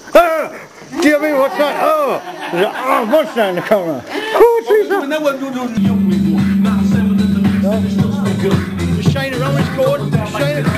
Do you mean what's that? Oh, there's a monster in the corner. Oh, Jesus. Just shine around his cord. Shine it.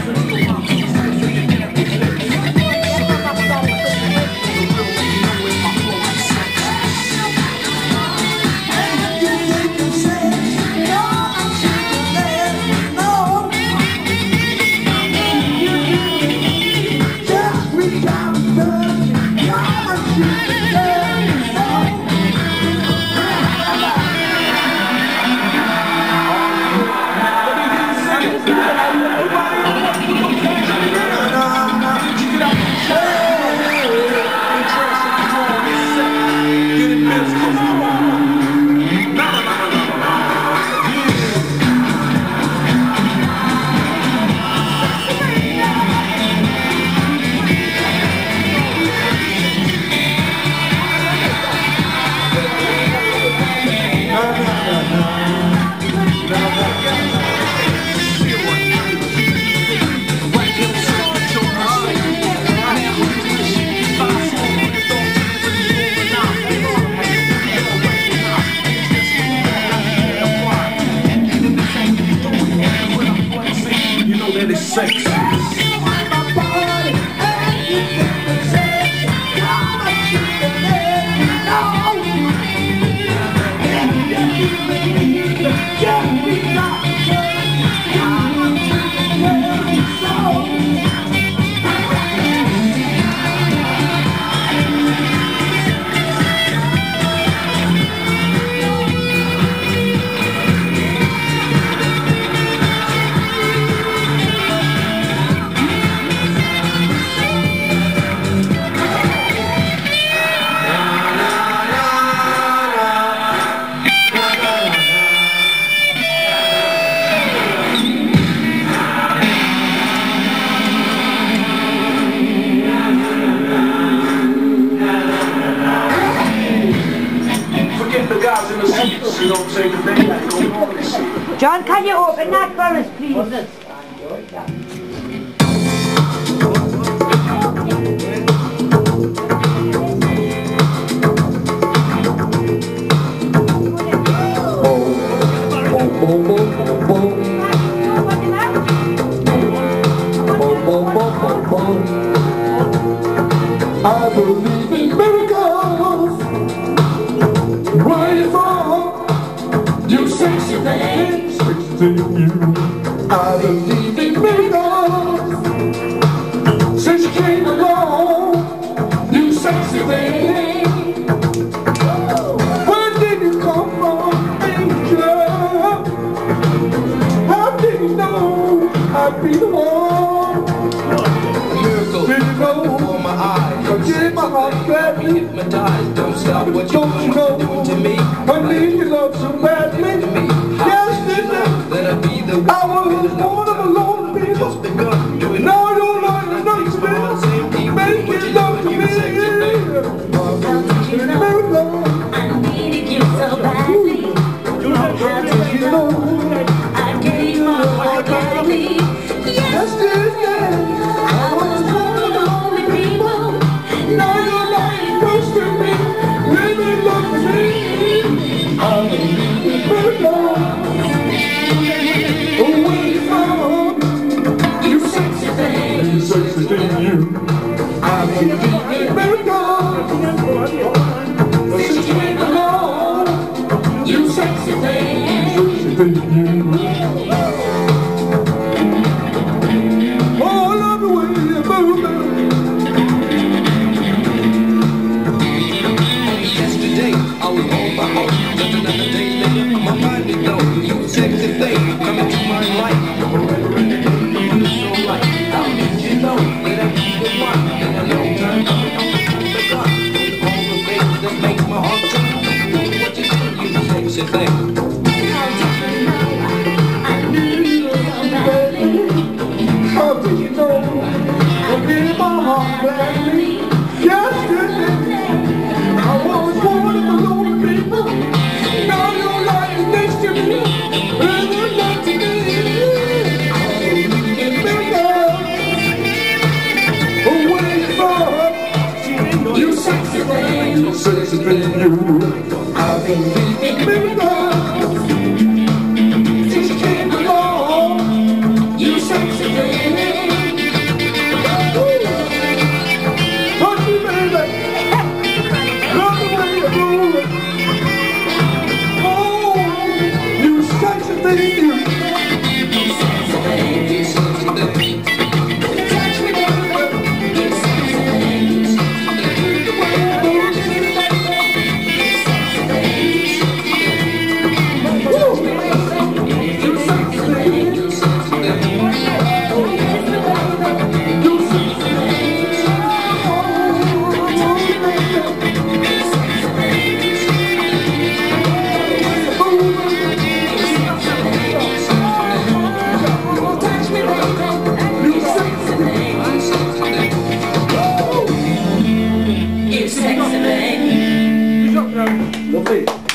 John, can you open that for us, please? I believe in miracles. Where you from? You sexy thing, sexy thing. I believe in miracles. Since you came along, you sexy thing. Where did you come from, angel? How did you know I'd be the one? Miracle, did you know? before my eyes. Forgive my heart gladly. Hypnotized, don't stop what you're doing to me. I need your love so badly. Yesterday, Let her be the one. I was born of a lonely people. Just begun doing Now I don't like enough to me. Make it love to me. I needed you so badly. How did you know? I gave my heart gladly. Yesterday, I was born of lonely people. now you're lying close to me. Really love me. I believe in miracles. Where you from? You sexy thing. You sexy thing, you. I believe in miracles. Since you came along, You sexy thing. sexy thing, you. Oh, I love the way you move. Yesterday, I was on my own. Just another day later, my mind is blown. You sexy thing, coming to my life. You so right. How did you know that I be the one? In a long time coming on the gun. With all the things that makes my heart jump. What you do, you sexy thing. How did you know? I needed you so badly. How did you know? Forgive my heart gladly. Yesterday, I was born of a lonely people. Now you're lying next to me. Really love to me. I believe in miracles. Where you from? you sexy thing, you. I've been thinking about since you came along. You sexy thing. Touch me, baby. Love the way you move it. Oh, you sexy thing, you. You sexy baby. Lovely.